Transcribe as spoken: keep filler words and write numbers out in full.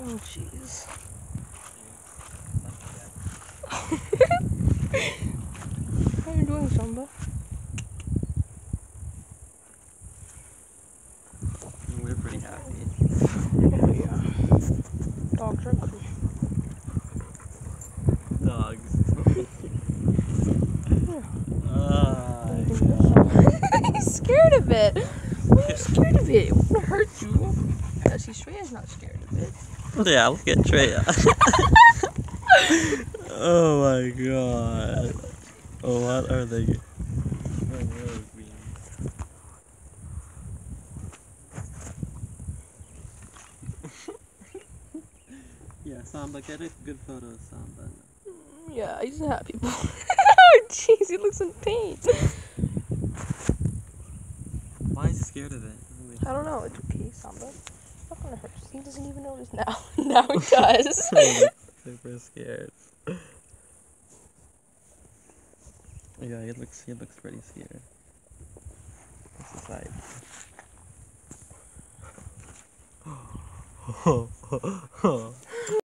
Oh, jeez. How are you doing, Samba? We're pretty happy. Oh, yeah. Dogs are cool. Dogs. Yeah. uh, He's scared of it. Why are you scared of it? It won't hurt you. Yeah, see, Shreya's not scared of it. yeah, look at Treya. Oh my god. Oh, what are they? What are those beans? Yeah, Samba, get a good photo of Samba. Yeah, he's a happy boy. Oh, jeez, he looks in pain. Why is he scared of it? I don't know. It's okay, Samba. It's not gonna hurt. He doesn't even notice now. Now he does. He looks super scared. Yeah, he looks he looks pretty scared. What's the side? Oh, oh, oh, oh.